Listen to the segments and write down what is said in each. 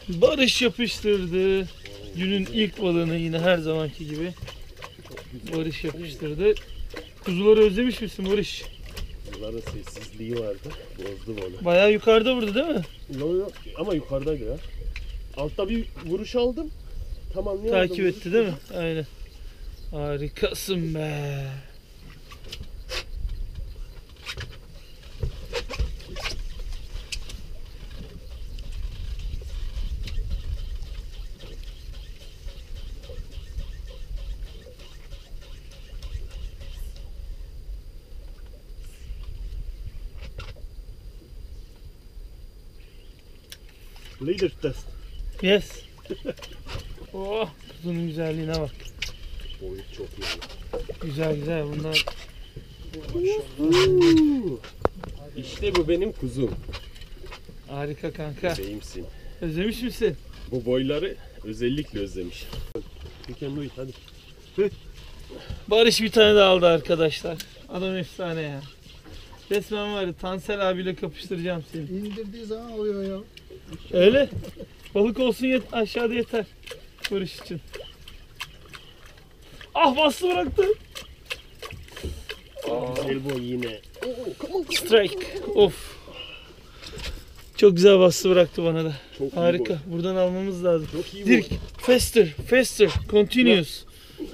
Barış yapıştırdı. Günün ilk balığını yine her zamanki gibi. Barış yapıştırdı. Kuzuları özlemiş misin Barış? Kuzuların sessizliği vardı. Bozdum onu. Bayağı yukarıda vurdu değil mi? Yok ama yukarıdaydı ya. Altta bir vuruş aldım. Tamamlayamadım. Takip etti değil mi? Aynen. Harikasın be. Leader test. Yes. Oh, kuzunun güzelliğine bak. Boyut çok iyi. Güzel güzel bunlar. İşte bu benim kuzum. Harika kanka. Bebeğimsin. Özlemiş misin? Bu boyları özellikle özlemiş. You can do it, hadi. Barış bir tane daha aldı arkadaşlar. Adam efsane ya. Resmen var ya, Tansel abiyle kapıştıracağım seni. İndirdiği zaman oluyor ya. Öyle. Balık olsun aşağıda yeter. Barış için. Ah, bastı bıraktı. Güzel boy yine. Strike. Of. Çok güzel bastı bıraktı bana da. Çok iyi Harika. boy. Buradan almamız lazım. Çok iyi Dirk, boy. faster, faster, continuous.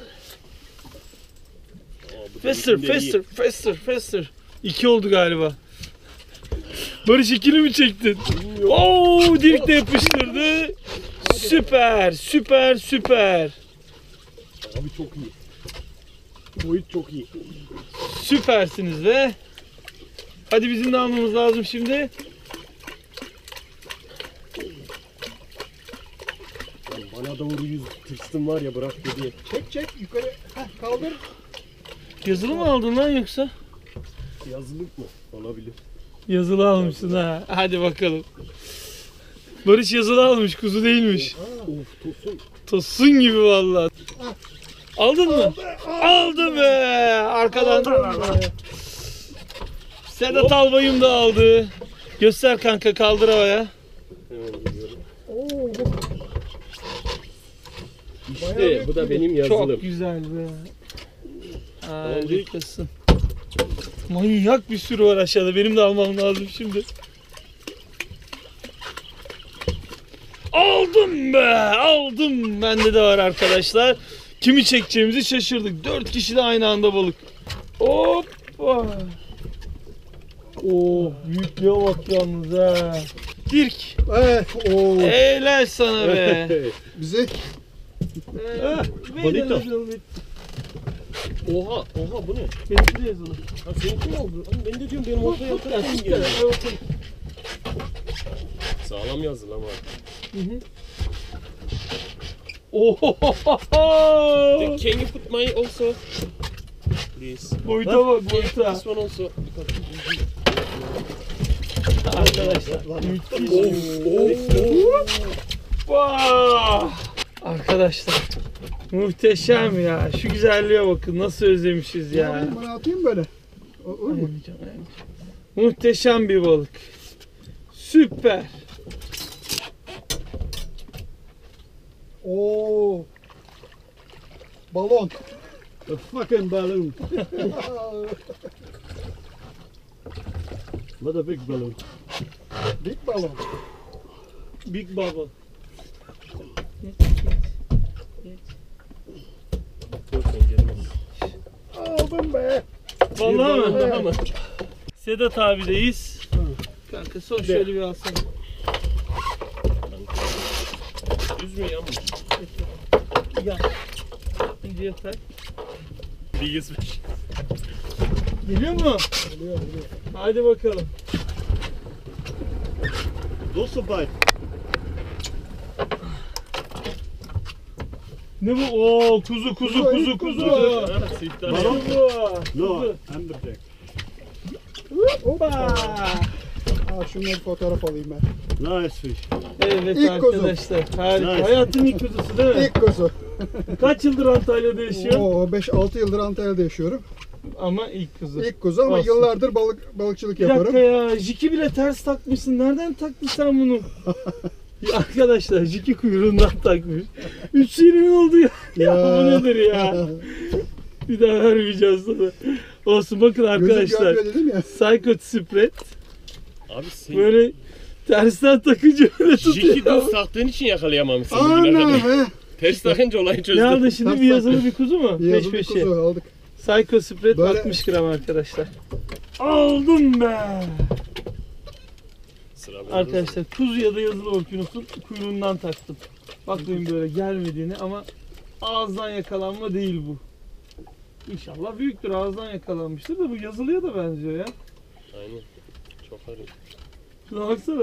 Bu Faster, benimkinden iyi. faster, faster, faster. 2 oldu galiba. Barış ikili mi çektin? Oo, Dirk de yapıştırdı. Süper, süper, süper. Abi çok iyi. Boyut çok iyi. Süpersiniz be. Hadi bizim de almamız lazım şimdi. Bana doğru yüz tırstım var ya, bırak dedi. Çek yukarı. Heh, kaldır. Yazılı mı aldın lan yoksa? Yazılık mı? Olabilir. Yazılı almışsın ha. Hadi bakalım. Barış yazılı almış, kuzu değilmiş. Of, tosun. Tosun gibi vallahi. Aldın mı? Aldı be. Arkadan. Sedat Albayım da aldı. Göster kanka, kaldır havaya. Hemen geliyorum. Oo, İşte bu da benim yazılım. Çok güzel be. Harikasın. Manyak bir sürü var aşağıda. Benim de almam lazım şimdi. Aldım be. Aldım. Bende de var arkadaşlar. Kimi çekeceğimizi şaşırdık. 4 kişi de aynı anda balık. Hoppa. Oh, büyüklüğe bak yalnız ha. Dirk. Oo. Helal sana be. Bize Bonito. Oha bu ne? Benimki de yazılı. Ha, seninki mi oldu? Lan ben de diyorum benim ortaya yatarak Tut geldi. da, Sağlam yazılı ama. Ohohoho! Can you put my also? Please. Boyuta bak, boyuta. This one also. Arkadaşlar, müthiş. Vah! Arkadaşlar, muhteşem ya. Şu güzelliğe bakın, nasıl özlemişiz ya. bana atayım böyle. Olur mu? Ayamayacağım. Muhteşem bir balık. Süper. Oo. Balon. The fucking balloon. What a big balloon. Big balon. Big bubble. Aldım be. Vallahi mi? Daha mı? Sedat abideyiz. Kanka son şöyle bir alsana. Üzme ya. Ya. İyice yeter. Biggest fish. Geliyor mu? Geliyor. Hadi bakalım. Also bite. Ne bu? Oo, kuzu. Ne bu? No, Kuzu. amberjack. Hoppa. Aa, şunları fotoğraf alayım ben. Nice fish. Evet İlk kuzu. arkadaşlar. Harika. Nice. Hayatın ilk kuzusu değil mi? İlk kuzu. Kaç yıldır Antalya'da yaşıyor? Oo, 5-6 yıldır Antalya'da yaşıyorum. Ama ilk kuzu. İlk kuzu ama Olsun. yıllardır balıkçılık Bir dakika yaparım. ya. Jiki bile ters takmışsın. Nereden taktın sen bunu? Ya arkadaşlar jiki kuyruğundan takmış. 3 senin oldu ya. Ya bu nedir ya? Bir daha vermeyeceğiz sana. Olsun bakın arkadaşlar. Gözüm dedim ya. Psycho Spread. Abi sen Böyle tersten takınca öyle tutuyor. jiki düz taktığın için yakalayamamışsın. Ana be. Ters takınca olayı Ne çözdün. aldın şimdi? Ters Bir yazılı bir kuzu mu? Bir Peş yazılı peşe. kuzu aldık. Psycho Spread Böyle- 60 gram arkadaşlar. Aldım be. Sıra bende. Arkadaşlar kuzu ya da yazılı okyanusun kuyruğundan taktım. Bakmayın böyle gelmediğini ama ağızdan yakalanma değil bu. İnşallah büyüktür, ağızdan yakalanmıştır da bu yazılıya da benziyor ya. Aynen. Çok ağır. Şuna baksana.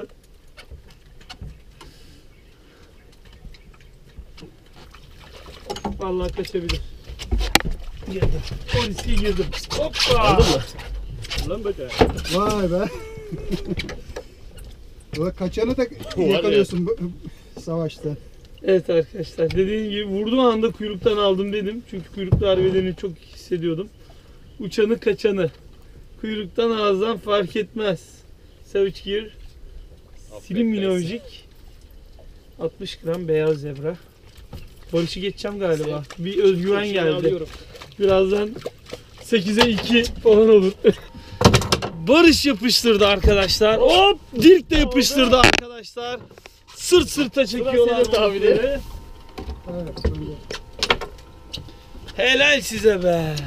Vallahi kaçabilir. Girdim. O riske girdim. Hoppa. Aldın mı? Lan be. Vay be. Ulan kaçanı da ya. yakalıyorsun savaşta. Evet arkadaşlar, dediğim gibi vurduğum anda kuyruktan aldım dedim. Çünkü kuyruk darbelerini çok hissediyordum. Uçanı kaçanı. Kuyruktan ağızdan fark etmez. Savage Gear Slim Minovcik 60 gram beyaz zebra. Barış'ı geçeceğim galiba. Bir özgüven geldi. Birazdan 8'e 2 falan olur. Barış yapıştırdı arkadaşlar. Hop! Dirk de yapıştırdı arkadaşlar. Sırt sırta çekiyorlar. Sedat abi de. balıkları. Evet. Öyle. Helal size be.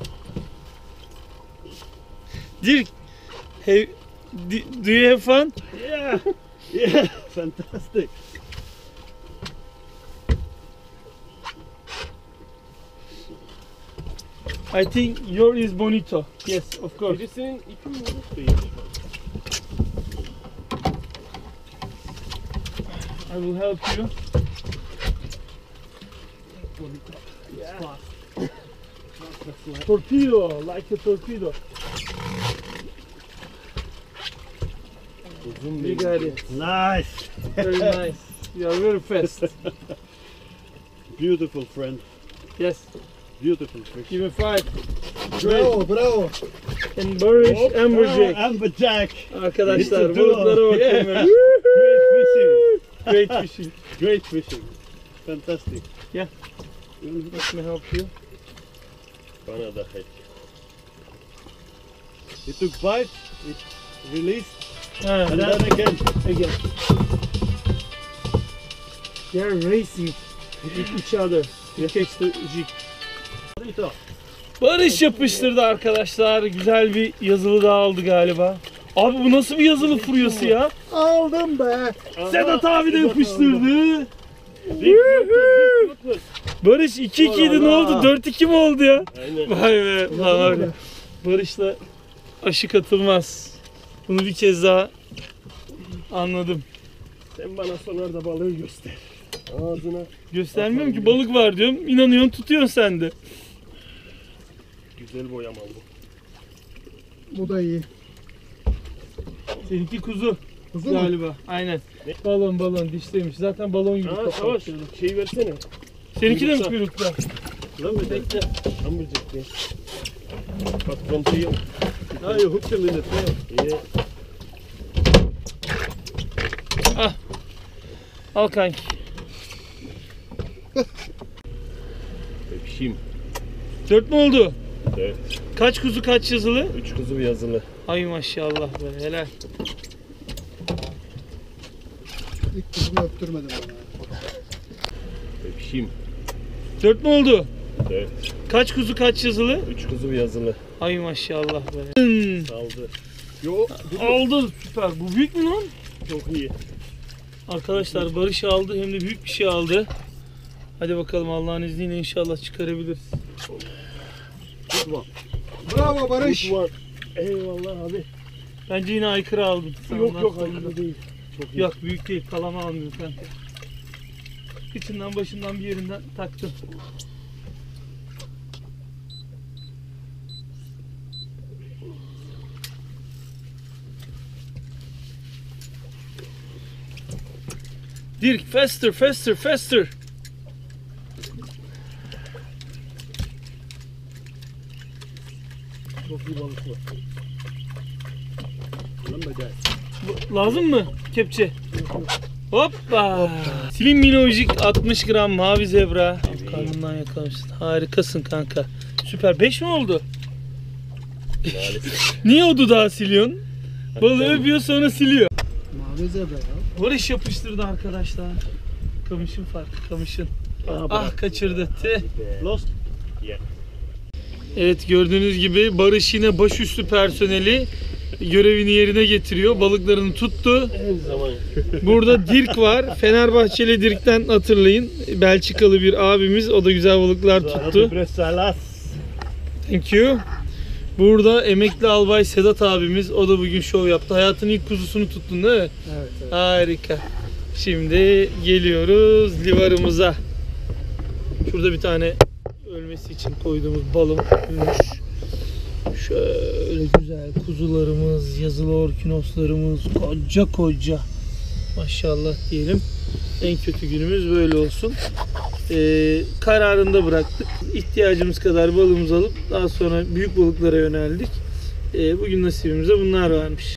Dirk, do you have fun? Yeah, yeah, fantastic. I think yours is bonito. Yes, of course. Birisinin ipi mi vuruk değil. I will help you. Torpedo, like a torpedo. Uzun You bir. got it. Nice, Very nice. You are very fast. beautiful friend, Yes. beautiful fish. Give me 5. Bravo bravo. And Barış Amberjack. Amberjack. Arkadaşlar It's a duo. balıklara bakın. Yeah. be. Great fishing, Great fishing. great fishing, fantastic. Yeah. Let me help you. Bana da hep. It took bite, it released, Ha, and then then again. again. They are racing with each other. To catch the jig. Barış yapıştırdı arkadaşlar. Güzel bir yazılı daha aldı galiba. Abi bu nasıl bir yazılı furyası ya? Aldım be. Sedat abi de yapıştırdı. Dik dik. Barış 2-2 idi, ne oldu? 4-2 mi oldu ya? Aynen. Vay be. Var ya. Barış'la aşı katılmaz. Bunu bir kez daha anladım. Sen bana sonlarda balığı göster. Ağzına. Göstermiyorum ki, balık var diyorum. İnanıyorsun, tutuyorsun sen de. Güzel boyamalı bu. Bu da iyi. Seninki kuzu Kuzu mu? galiba. Aynen. Balon dişliymiş. Zaten balon gibi Aa kapalı. Savaş şey versene. Seninki de mi Kuyrukta. kuyrukta? Lan bir bekle. Amberjack be. Patron tüyü. Now you hooked him in the tail. İyi. Al kanki. Öpüşeyim. 4 mü oldu? Evet. Kaç kuzu kaç yazılı? 3 kuzu yazılı. Ay maşallah be, helal. İlk kuzumu öptürmedim bana. Öpüşeyim. 4 mü oldu? Evet. Kaç kuzu kaç yazılı? 3 kuzu yazılı. Ay maşallah be. Saldı. Yo. Aldı, süper. Bu büyük mü lan? Çok iyi. Arkadaşlar Barış aldı, hem de büyük bir şey aldı. Hadi bakalım, Allah'ın izniyle inşallah çıkarabiliriz. Bravo Barış. Var. Eyvallah abi. Bence yine aykırı aldın. Yok Senden yok sonra. hayırlı değil. Çok iyi. Yok, büyük değil, kalama almıyor kanka. Kıçından başından bir yerinden taktım. Dirk, faster, faster, faster. Çok iyi balık var. Amberjack. Lazım mı kepçe? Hoppa. Slim Minojik 60 gram mavi zebra. Karnından yakalamışsın. Harikasın kanka. Süper. 5 mi oldu? Niye o dudağı siliyorsun? Balığı öpüyor sonra siliyor. Mavi zebra ya. Barış yapıştırdı arkadaşlar. Kamışın farkı, kamışın. Ah kaçırdı. Tüh. Lost. Evet, gördüğünüz gibi Barış yine başüstü personeli görevini yerine getiriyor. Balıklarını tuttu. Her zaman. Burada Dirk var. Fenerbahçeli Dirk'ten hatırlayın. Belçikalı bir abimiz. O da güzel balıklar tuttu. Salas. Thank you. Burada emekli albay Sedat abimiz. O da bugün şov yaptı. Hayatının ilk kuzusunu tuttun değil mi? Evet. Harika. Şimdi geliyoruz livarımıza. Şurada bir tane ölmesi için koyduğumuz balım ölmüş. Şöyle güzel kuzularımız, yazılı orkinoslarımız koca koca. Maşallah diyelim. En kötü günümüz böyle olsun. Kararında bıraktık. İhtiyacımız kadar balığımızı alıp daha sonra büyük balıklara yöneldik. Bugün nasibimize bunlar varmış.